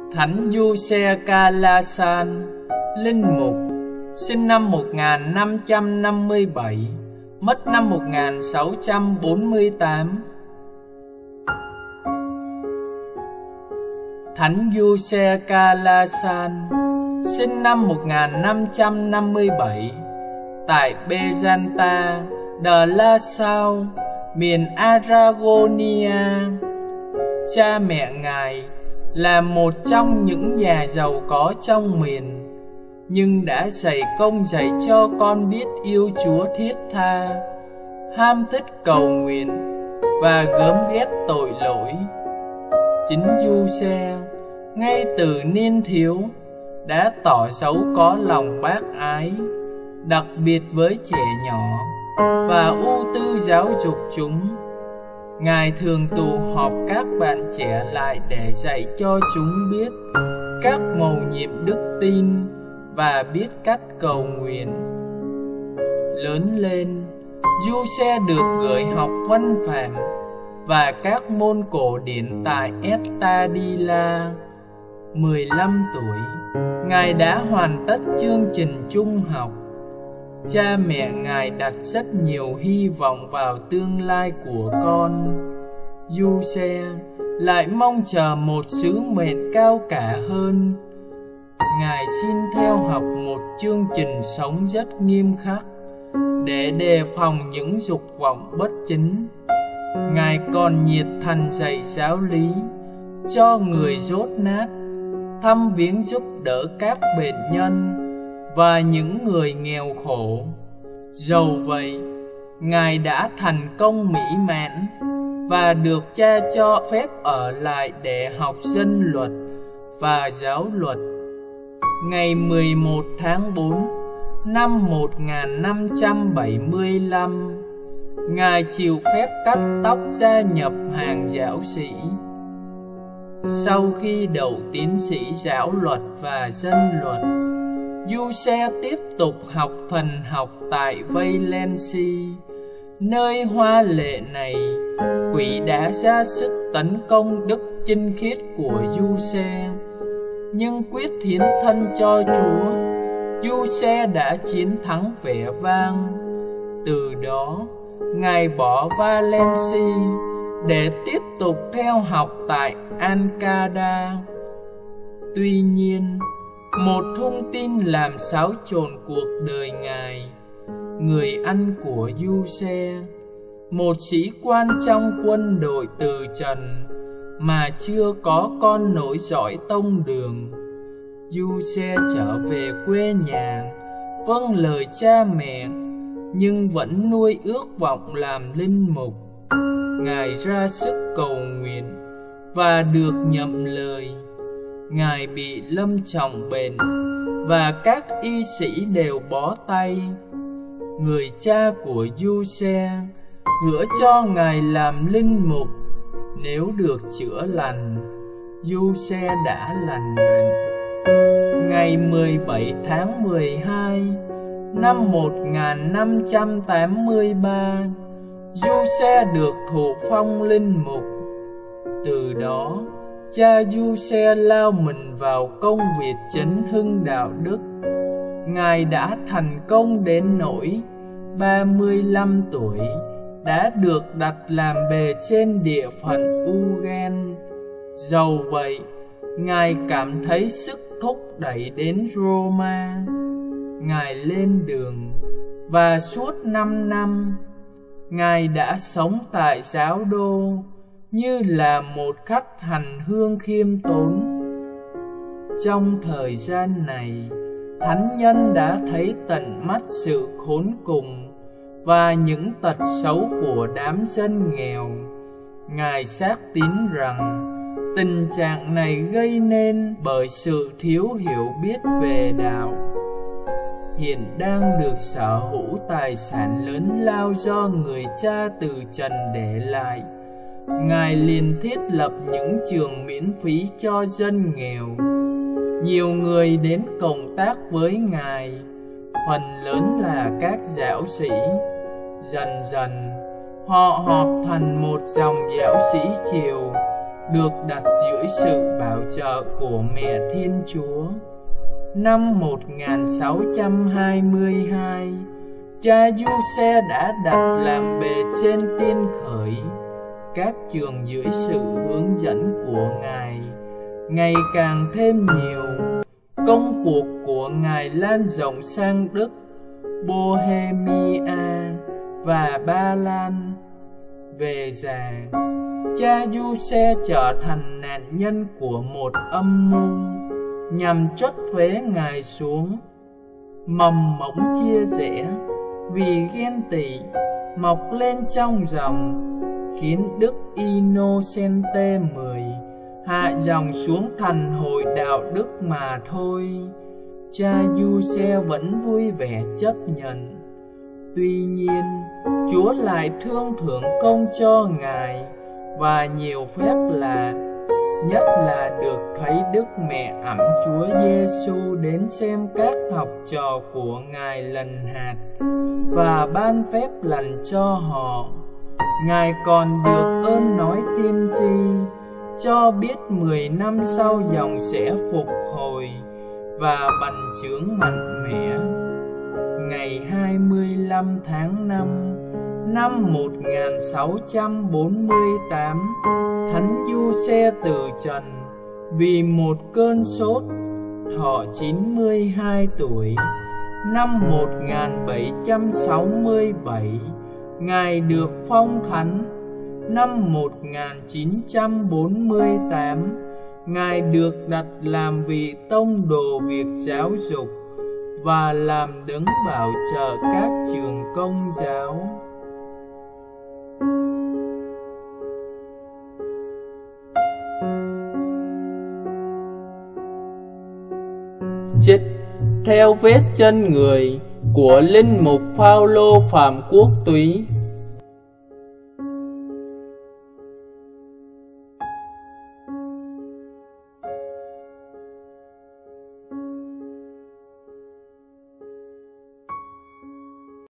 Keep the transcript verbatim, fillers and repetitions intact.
Thánh Giuse Kalasan, linh mục, sinh năm một nghìn năm trăm năm mươi bảy, mất năm một nghìn sáu trăm bốn mươi tám. Thánh Giuse Kalasan, sinh năm một nghìn năm trăm năm mươi bảy, tại Bezanta de la Sau, miền Aragonia. Cha mẹ Ngài là một trong những nhà giàu có trong miền, nhưng đã dày công dạy cho con biết yêu Chúa thiết tha, ham thích cầu nguyện và gớm ghét tội lỗi. Chính Giuse ngay từ niên thiếu đã tỏ dấu có lòng bác ái, đặc biệt với trẻ nhỏ, và ưu tư giáo dục chúng. Ngài thường tụ họp các bạn trẻ lại để dạy cho chúng biết các mầu nhiệm đức tin và biết cách cầu nguyện. Lớn lên, Giuse được gửi học văn phạm và các môn cổ điển tại Estadilla. mười lăm tuổi, Ngài đã hoàn tất chương trình trung học. Cha mẹ Ngài đặt rất nhiều hy vọng vào tương lai của con. Giuse lại mong chờ một sứ mệnh cao cả hơn. Ngài xin theo học một chương trình sống rất nghiêm khắc để đề phòng những dục vọng bất chính. Ngài còn nhiệt thành dạy giáo lý cho người dốt nát, thăm viếng giúp đỡ các bệnh nhân và những người nghèo khổ. Dầu vậy, Ngài đã thành công mỹ mãn và được cha cho phép ở lại để học dân luật và giáo luật. Ngày mười một tháng bốn năm một nghìn năm trăm bảy mươi lăm, Ngài chịu phép cắt tóc gia nhập hàng giáo sĩ. Sau khi đậu tiến sĩ giáo luật và dân luật, Giuse tiếp tục học thần học tại Valence. Nơi hoa lệ này, quỷ đã ra sức tấn công đức chinh khiết của Giuse, nhưng quyết hiến thân cho Chúa, Giuse đã chiến thắng vẻ vang. Từ đó, Ngài bỏ Valence để tiếp tục theo học tại Ancada. Tuy nhiên, một thông tin làm xáo trộn cuộc đời Ngài. Người anh của Giuse, một sĩ quan trong quân đội từ trần mà chưa có con nối dõi tông đường. Giuse trở về quê nhà, vâng lời cha mẹ, nhưng vẫn nuôi ước vọng làm linh mục. Ngài ra sức cầu nguyện và được nhậm lời. Ngài bị lâm trọng bệnh và các y sĩ đều bó tay. Người cha của Giuse hứa cho Ngài làm linh mục nếu được chữa lành. Giuse đã lành bệnh. Ngày mười bảy tháng mười hai năm một nghìn năm trăm tám mươi ba, Giuse được thụ phong linh mục. Từ đó, cha Giuse lao mình vào công việc chấn hưng đạo đức. Ngài đã thành công đến nỗi ba mươi lăm tuổi đã được đặt làm bề trên địa phận Ugen. Dầu vậy, Ngài cảm thấy sức thúc đẩy đến Roma. Ngài lên đường và suốt năm năm, Ngài đã sống tại giáo đô như là một khách hành hương khiêm tốn. Trong thời gian này, thánh nhân đã thấy tận mắt sự khốn cùng và những tật xấu của đám dân nghèo. Ngài xác tín rằng tình trạng này gây nên bởi sự thiếu hiểu biết về đạo. Hiện đang được sở hữu tài sản lớn lao do người cha từ trần để lại, Ngài liền thiết lập những trường miễn phí cho dân nghèo. Nhiều người đến cộng tác với Ngài, phần lớn là các giáo sĩ. Dần dần, họ họp thành một dòng giáo sĩ chiều được đặt dưới sự bảo trợ của Mẹ Thiên Chúa. Năm một nghìn sáu trăm hai mươi hai, cha Giuse đã đặt làm bề trên tiên khởi các trường dưới sự hướng dẫn của Ngài. Ngày càng thêm nhiều, công cuộc của Ngài lan rộng sang Đức, Bohemia và Ba Lan. Về già, cha Giuse trở thành nạn nhân của một âm mưu nhằm chốt phế Ngài xuống. Mầm mống chia rẽ vì ghen tị mọc lên trong dòng, khiến Đức Innocente mười hạ dòng xuống thành hội đạo đức mà thôi. Cha Giuse vẫn vui vẻ chấp nhận. Tuy nhiên, Chúa lại thương thưởng công cho Ngài và nhiều phép lạ, nhất là được thấy Đức Mẹ ẵm Chúa Giêsu đến xem các học trò của Ngài lần hạt và ban phép lành cho họ. Ngài còn được ơn nói tiên tri, cho biết mười năm sau dòng sẽ phục hồi và bành trướng mạnh mẽ. Ngày hai mươi lăm tháng năm năm một nghìn sáu trăm bốn mươi tám, Thánh Giuse từ trần vì một cơn sốt, thọ chín mươi hai tuổi. Năm một nghìn bảy trăm sáu mươi bảy, Ngài được phong thánh. Năm một nghìn chín trăm bốn mươi tám, Ngài được đặt làm vị tông đồ việc giáo dục và làm đấng bảo trợ các trường công giáo. Trích theo vết chân người của linh mục Phao-lô Phạm Quốc Túy.